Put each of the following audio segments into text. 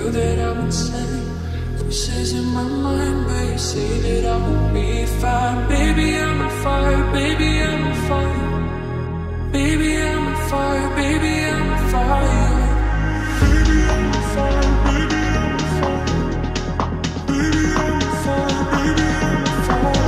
feel that I'm insane. Voices in my mind, but you say that I will be fine. Baby, I'm on fire, baby, I'm on fire. Baby, I'm on fire, baby, I'm on fire. Baby, I'm on fire, baby, I'm on fire. Baby, I'm on fire, baby, I'm on fire.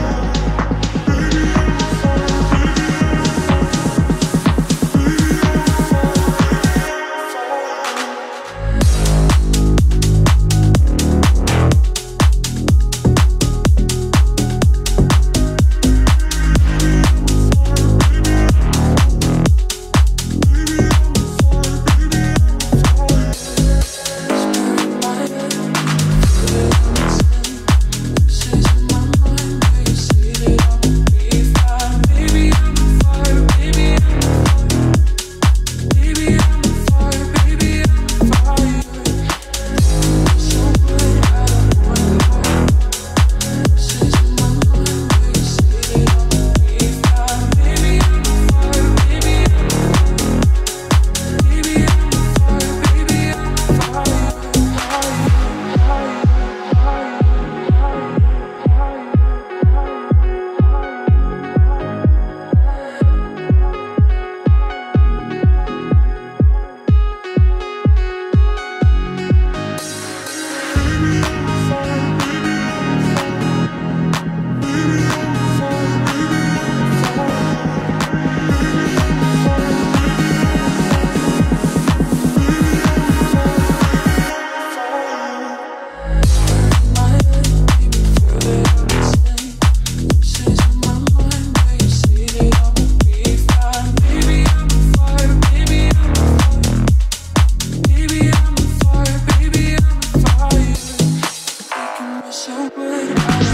So good.